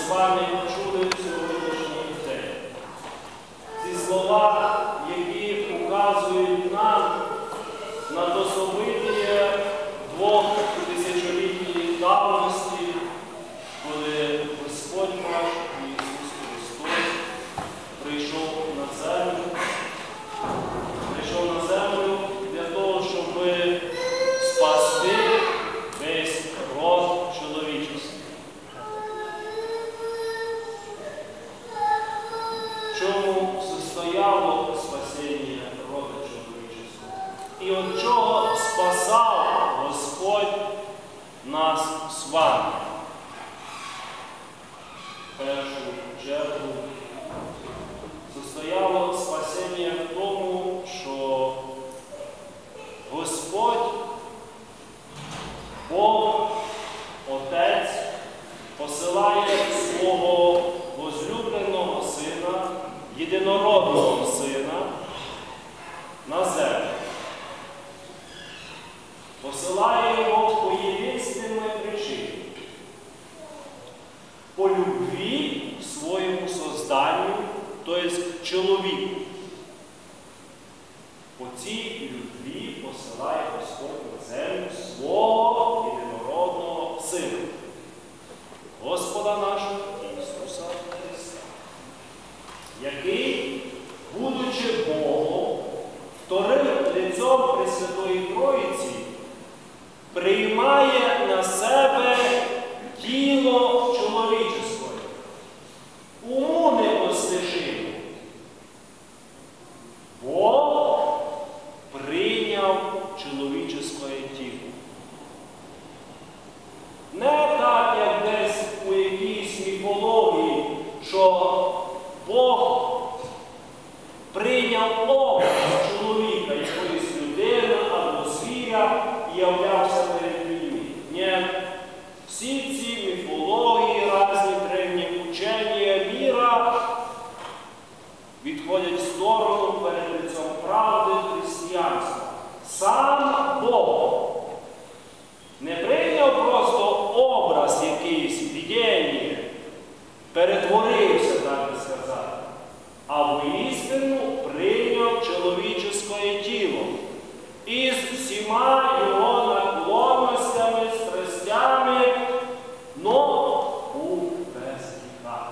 з вами чули в сьогоднішній день. Ці слова, які указують нам на то событие 2000-літньої давності, коли Господь наш Ісус Христос прийшов на землю для того, щоб спасти весь род чоловічий. В чому состояло спасіння роду чоловічого? І від чого спасав Господь нас з вами? В першу чергу состояло спасіння в тому, що Господь, Бог, Отець, посилає свого возлюбленого Сина, єдинородного Сина на землю. Посилає його по єдинственній причині. По любві к своєму созданню, тобто чоловіку. По цій любві посилає Господь на землю свого єдинородного Сина, Господа нашого Ісуса Христа, який, будучи Богом, вторим лицем Пресвятої Троїці, приймає на себе тіло чоловіче, уму непостижимо. Бог прийняв чоловіче тіло. Не так, як десь у якійсь міфології, що Бог прийняв образ чоловіка, якоїсь людини або звіря і являвся перед людьми. Ні. Всі ці міфології, різні древні учення міра відходять в сторону перед лицем правди християнства. Сам Бог не прийняв просто образ якийсь, видіння, перетворився, так би сказати, а воістину прийняв чоловіче тіло із всіма його наклонностями, страстями, но був без гріха.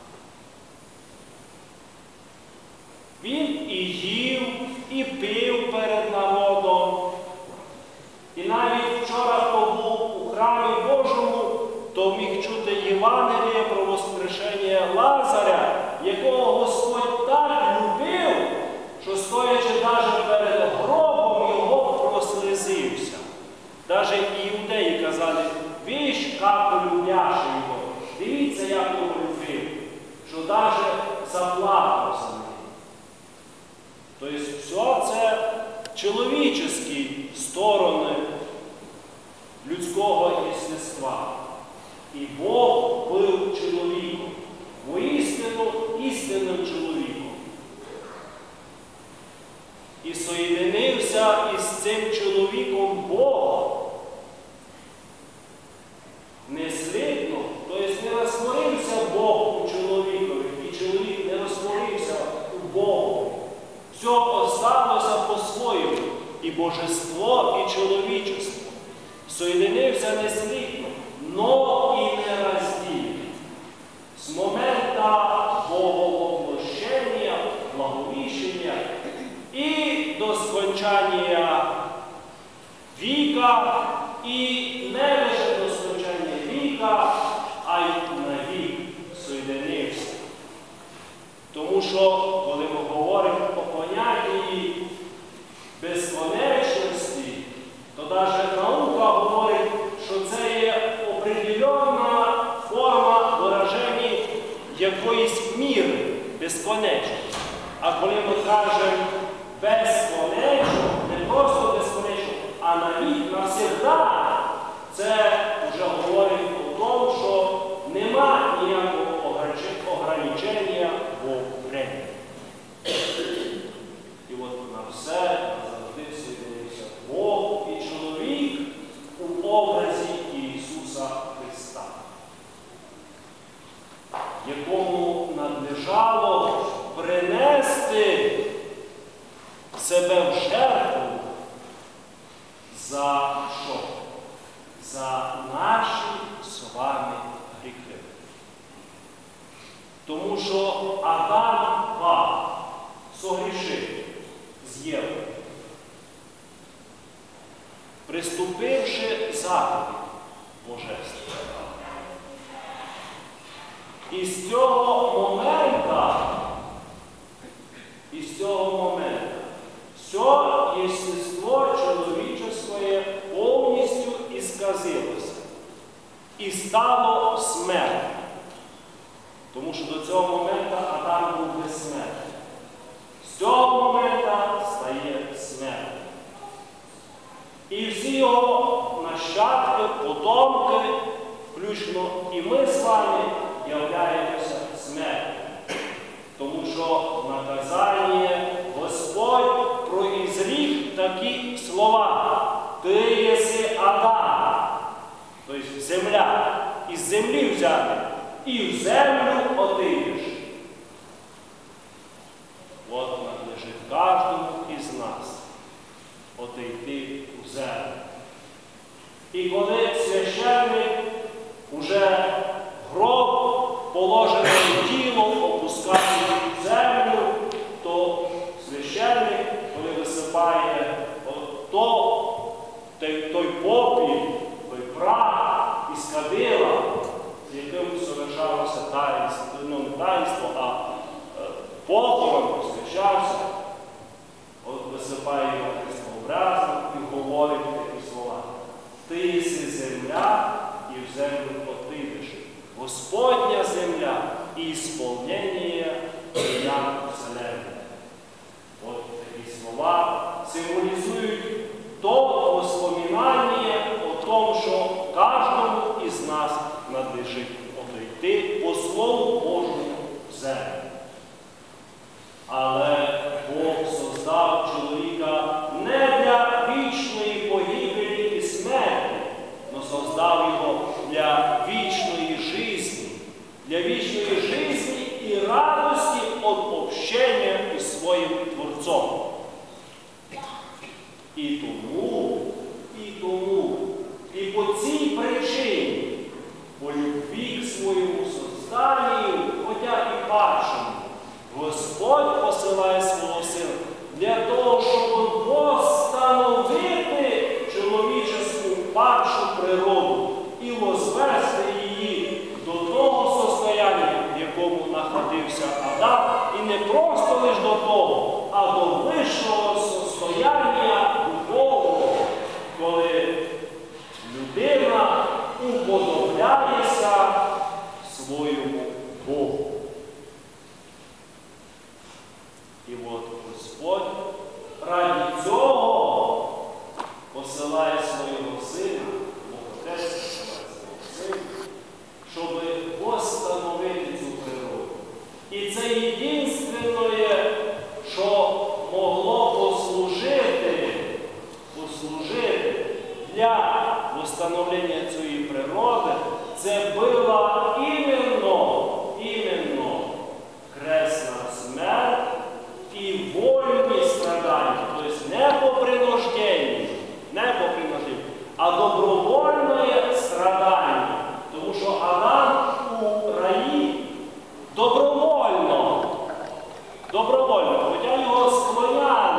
Він і їв, і пив перед народом. І навіть вчора, хто був у храмі Божому, то міг чути Євангеліє про воскрешення Лазаря, якого Господь так любив, що стоячи навіть перед гробом, його прослезився. Навіть іудеї казали: «Віж, як полюбляше його». Дивіться, як його любив, що навіть заплакав за ним. Тобто все це чоловічі сторони людського єстества. І Бог був чоловіком, воістину істинним чоловіком. І соєдинився із цим чоловіком Бог. Не слідно, тобто не розтворився Бог у чоловікові, і чоловік не розтворився у Богу. Все осталося по-своєму, і божество, і чоловічество. Соєдинився не слідно, но і не роздільно. З моменту Боговоплощення, благовіщення і до скончання віка, і не лише до скончання віка, а й на вік соєдинився. Тому що, коли ми говоримо про понятті безконечності, то навіть наука говорить, що це є определенна форма вираження якоїсь міри, безконечності. А коли ми кажемо безконечно, не просто безконечно, а навік, навсегда, це вже говорить про тому, що нема ніякого ограничення в времени. І от на все завжди соєдинився Бог і чоловік у образі Ісуса Христа. надлежало принести себе в жертву за що? За наші з вами гріхи. Тому що Адам впав, согрішив з Євою, приступивши заповідь божества. І з цього моменту, все єстество чоловіческое повністю ісказилося і стало смертю. Тому що до цього моменту Адам був безсмертний. З цього моменту стає смерть. І всі його нащадки, потомки, включно і ми з вами, являємося смертю. Тому що в наказанні Господь произрік такі слова: «Ти єси Адам», тобто земля, із землі взяти, і в землю отийдеш. От надлежить кожному із нас отойти у землю. І коли священник уже гроб, положене тіло, опускає в землю, то священник, коли висипає той попіл, той прах із кадила, з яким совершалося таїнство, ну не таїнство, а похорон посвячався, висипає його хрестообразно і говорить такі слова: «Ти єси земля, і в землю отийдеш. Господня земля і ісполнення діянь вселенної». От такі слова символізують то воспоминання о том, що кожному із нас надлежить отойти по Слову Божому в землю. Але Бог создав чоловіка не для вічної погибелі і смерті, но создав його для вічної житті і радості від общення із своїм Творцом. І по цій причині, по любві к своєму созданню, хоча і падшому, Господь посилає свого Сина для того, щоб восстановити чоловіческу падшу природу і возвести її до того состояння, в якому знаходився Адам, і не просто лише до того, а до вищого состояння духовного, коли людина уподобляється своєму Богу. І от Господь раді цього посилає свого Сина, Бог Отець посилає свого Сина, щоб восстановити цю природу. І це єдине, що могло послужити для восстановлення цієї природи, це була іменно кресна смерть і вольні страдання, тобто не по принужденню, а добровольне страдання. Тому що Адам у раї добровольно, хоча його склоняли,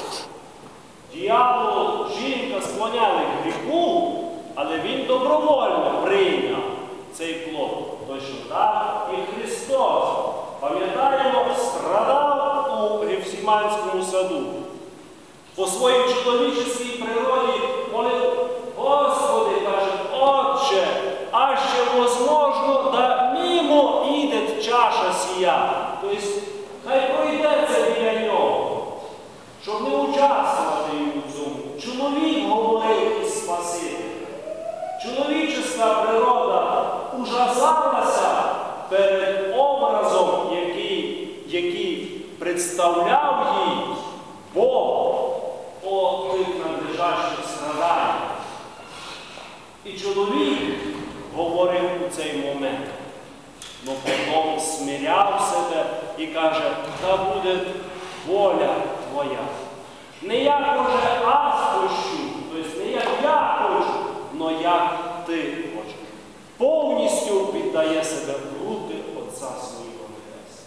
дьявол, жінка склоняли к гріху, але він добровольно прийняв цей плод. Точно так і Христос, пам'ятаємо, страдав у Гефсиманському саду. По своїй чоловічій природі молив: «Господи, каже, Отче, а ще возможно, да мимо іде чаша сія». Тобто, хай пройдеться біля нього, щоб не участвувати у цьому. Чоловік говорив із Спасителем. Чоловіческа природа ужасалася перед образом, який представляв їй Бог о тих надлежащих страданнях. І чоловік говорив у цей момент, но потім смиряв себе і каже, та буде воля твоя. Не як уже аз хочу, тобто не як я хочу, но як ти хочеш. Повністю віддає себе в руки Отця свого Небесного.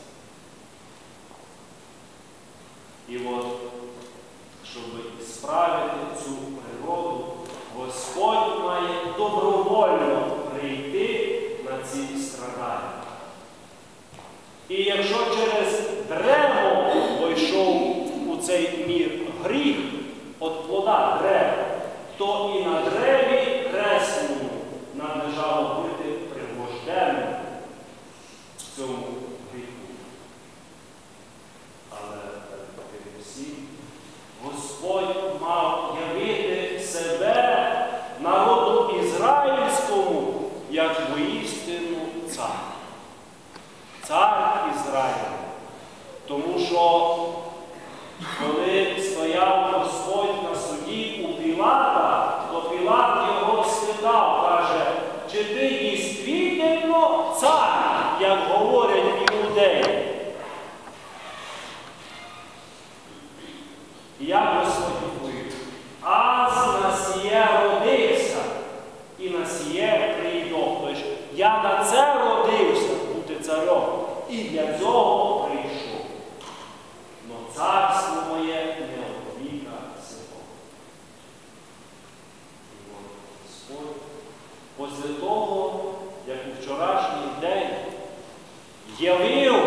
І от, щоб справити цю природу, Господь має добровольно прийти на ці страдання. І якщо через древо вийшов у цей мір гріх, від плода дерева, то і на древі хресному надлежало бути пригвожденим в цьому гріху. Але перед усім Господь мав явити себе народу ізраїльському як воістину цар. Цар Ізраїля. Тому що коли стояв Господь на суді у Пілата, то Пілат його спитав, каже, чи ти дійсно цар, як говорять іудеї? І як Господь відповів? Аз на сіє родився і на сіє прийду. Тобто я на це родився бути царем і для цього прийшов. Но царство моє не от віка сего. І от Господь після того, як у вчорашній день явив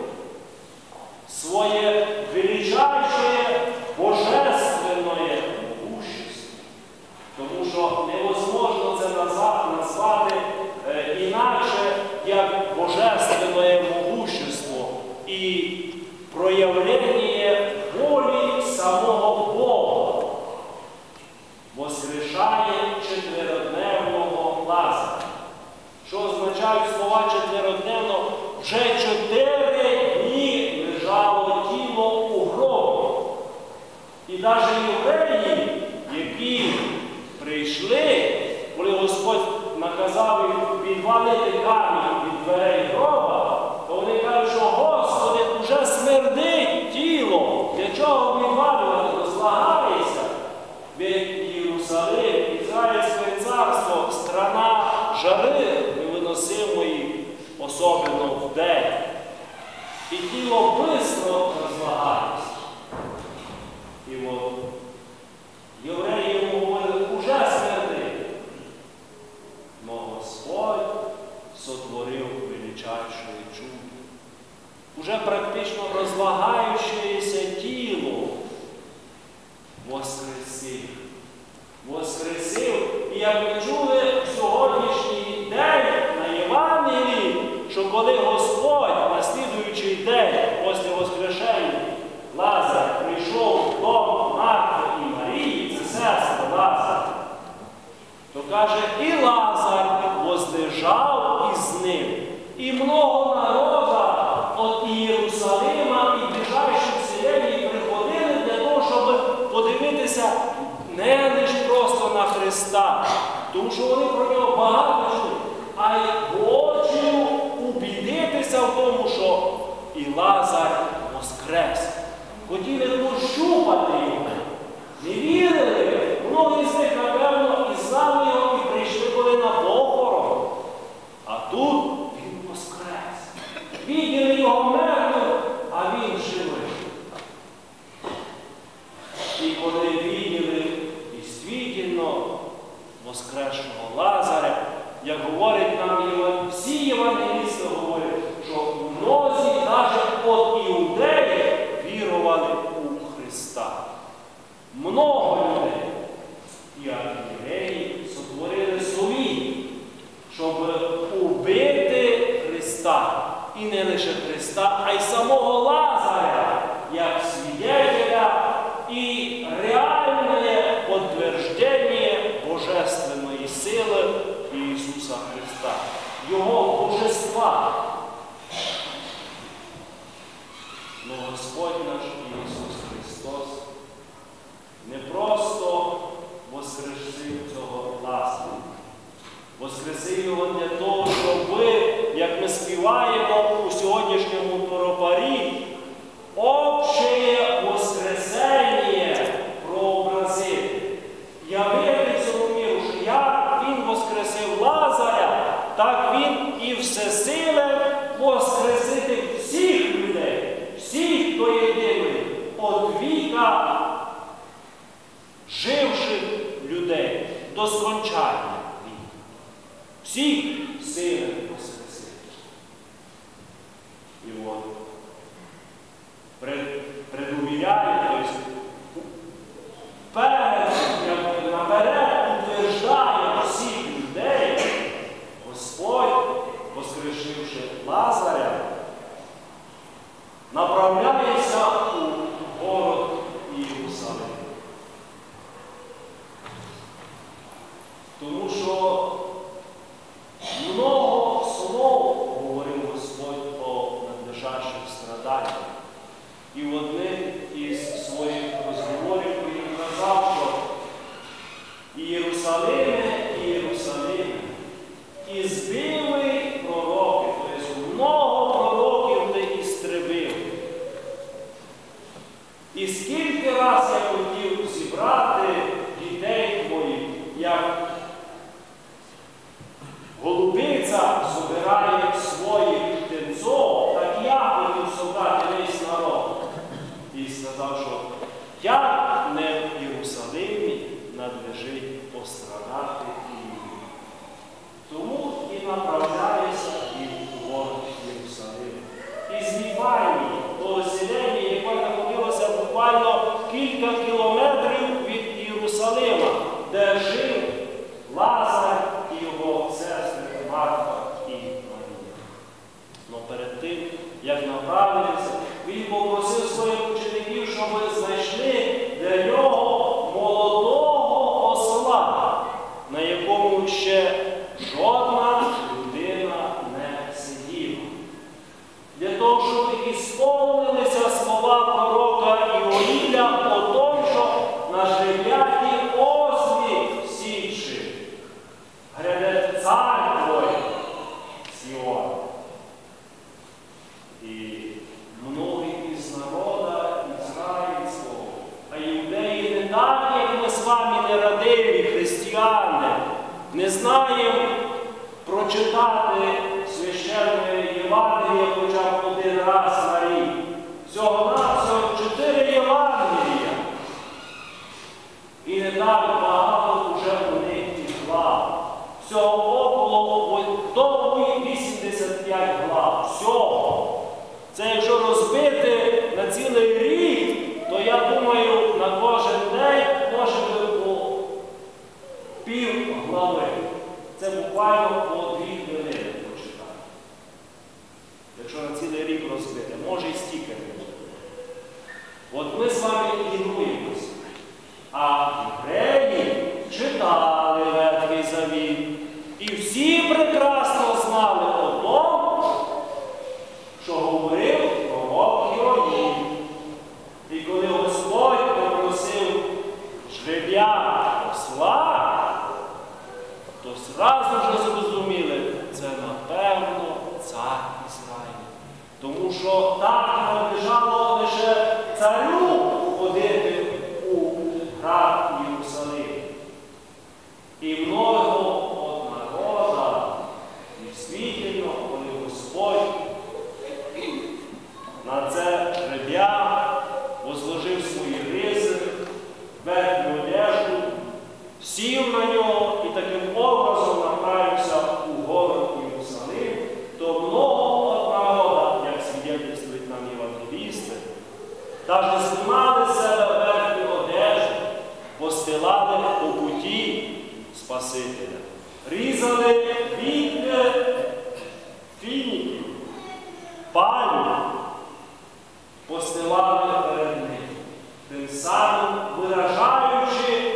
своє величайше божественне могущество, тому що невозможно це назвати інакше, як божественне могущество і проявлення волі самого Бога, воскрешає четверодневного Лазаря. Що означають слова четверодневно? Вже 4 дні лежало тіло у гробі. І навіть євреї, які прийшли, коли Господь наказав їм відвалити камінь від дверей гроба, то вони кажуть, що Господи, вже смердить тіло. Для чого відвалювати? Розлагається. Від Єрусалим, Ізраїльське царство, страна жари невиносимої, особливо вдень. І тіло швидко розлагається. І от євреї йому говорили, уже смердить. Но Господь сотворив величайше чудо. Уже практично розлагаючеся тіло воскресив. Воскресив. І як ми чули в сьогоднішній день на Євангелії, що коли Господь на слідуючий день після воскрешення Лазар прийшов в дом Марти і Марії, це сестра Лазар, то каже, і Лазар возлежав із ним. І много народа від Єрусалима і ближайших селень приходили для того, щоб подивитися не лише просто на Христа, тому що вони про нього багато чули, а й хочуть убідитися в тому, що і Лазар воскрес. Хотіли пощупати його. Не вірили. Многі з них, напевно, і знали його, і прийшли коли на похорон. А тут він воскрес. Виділи його мертвим, а він живий. І коли виділи дійсно воскресшого Лазаря, як говорить нам всі євангелісти говорять, що многі навіть від іудеїв вірували у Христа. Много людей. І архієреї сотворили совіт, щоб убити Христа. І не лише Христа, а й самого Лазаря, як свідетеля і реальне підтвердження божественної сили Ісуса Христа, Його божества. Но Господь наш Ісус Христос не просто воскресив цього Лазаря. Воскресив його для того, щоб ви, як ми співаємо у сьогоднішньому торопарі, кілька живших людей до скончання віку. Всіх сили воскресив. І от предувіряє, тобто наперед утверждає всіх людей, Господь, воскрешивши Лазаря, направляється у город Єрусалим. Тому що много слов говорив Господь о надлежащих страданнях. І в одним із своїх розговорів він казав, що Єрусалиме, Єрусалиме, і збили пророки, тобто много пророків ти істребив. І скільки раз я хотів зібрати дітей твоїх, як голубиця збирає своїх птенцов, так я хотів собрати весь народ. І сказав, що як не в Єрусалимі надлежить пострадати їм. Тому і направляється і в город Єрусалим. Із Віфанії, того селення, яке знаходилося буквально кілька кілометрів від Єрусалима, де жив Лазар і його сестри Марта і Марія. Но перед тим, як направилися, він попросив своїх учеників, щоб знайшли для нього молодого осла, на якому ще жодна людина не сиділа. Для того, щоб ісполнилися слова пророка Іоїля о тому, що на жереб'ятій ослі січі гряде цар твой Сіон. І многі із народа ізраїльського, а іудеї не так, як ми з вами нерадиві християни, не знаємо прочитати священне Євангеліє хоча б один раз на рік. Всього-навсього 4 Євангелія. І не так багато вже у них і глав. Всього около 85 глав. Всього. Це якщо розбити на цілий рік, то я думаю, на кожен день може бути по пів глави. Це буквально по 2 хвилини почитати. Якщо на цілий рік розбити, може і стільки не буде. От ми з вами лінуємося. А євреї читали Ветхий Завіт. І всі прекрасно знали о тому, що говорив пророк Іоїль. І коли Господь попросив жреб'я осла, то зразу ж зрозуміли, це напевно цар Ізраїля. Тому що так надлежало лише царю ходити у град Єрусалим. І многого от народа, дійсно, коли Господь на це жреб'я возложив свої риси, верхню одежду, сів на нього і таким образом направився у город Єрусалим, то много от народа, як свідчують нам євангелісти, навіть знімали з себе верхню одежду, постилали по путі Спасителя, різали вітки фініків, пальм, постилали перед ним, тим самим виражаючи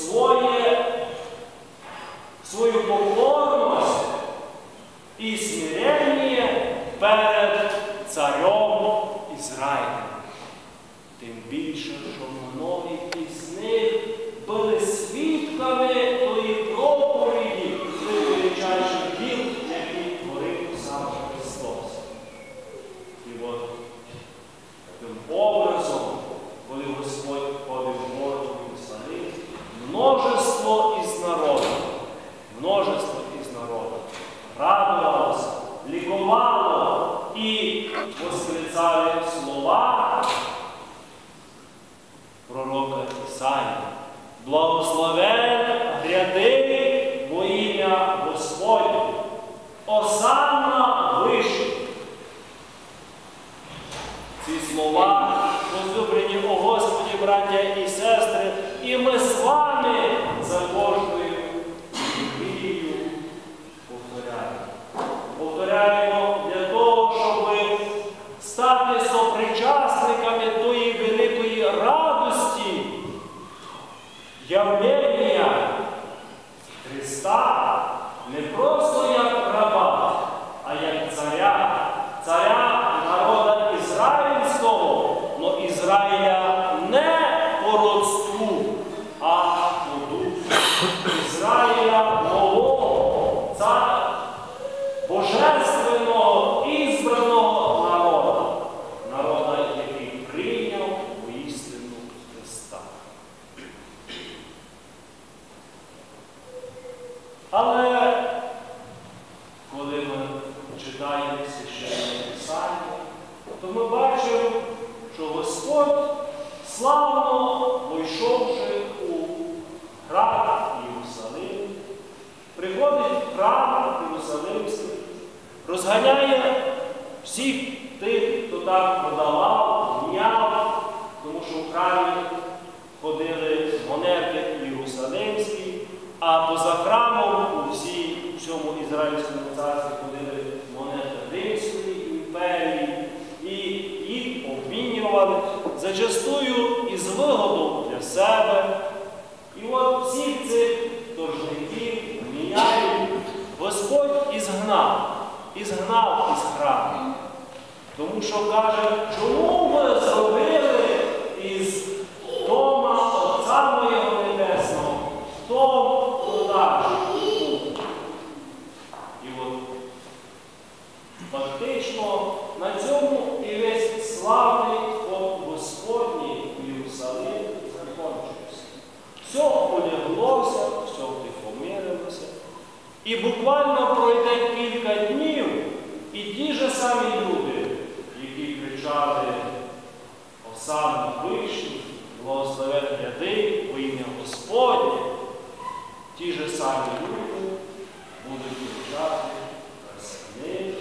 свою покорність і смирення перед царем Ізраїля. Тим більше, що многі із них були свідками тої проповіді найвеличайших діл, які творив сам Христос. І от таким образом, коли Господь ходив в город Єрусалим, множество із народу радувалося, лікувало і восклицали слова Писання. Благословен гряди во ім'я Господнє. Осанна вище. Ці слова, возлюблені у Господі, браття і сестри, і ми з вами за кожною мрією повторяємо. Повторяємо для того, щоб стати сопричасниками тої великої радості, явлення Христа не просто як раба, а як царя. Царя народа ізраїльського, но Ізраїля не по родству, а по духу. Ізраїля нового, царя божественного, ізбраного народу. Народа, який прийняв воістину Христа. Але коли ми читаємо Священне Писання, то ми бачимо, що Господь, славно войшовши у храм Єрусалим, приходить в храм Єрусалимський, розганяє всіх тих, хто там продавав, гняв, тому що в храмі ходили монети Єрусалимські, а поза храмом у всьому Ізраїльському царстві ходили монети Римської імперії, і їх обмінювали зачастую із вигодом для себе. І от всіх цих торжників міняють Господь ізгнав із храму. Тому що каже, чому ви зробили із дома Отця моєго Небесного дом продажний? І от фактично на цьому і весь славний ход Господній в Єрусалим закінчився. Все поляглося, все втихомирилося. І буквально пройде кілька днів, і ті ж самі люди, які кричали «Осанна вишні, благословен гряди во ім'я Господнє», ті ж самі люди будуть кричати «Розсміли